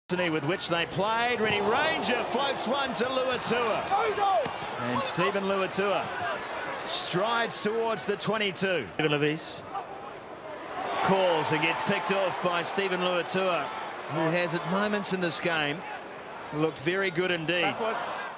with which they played. Ready Ranger floats one to Luatua. And Stephen Luatua strides towards the 22. Levis calls and gets picked off by Stephen Luatua, who has at moments in this game looked very good indeed. Backwards.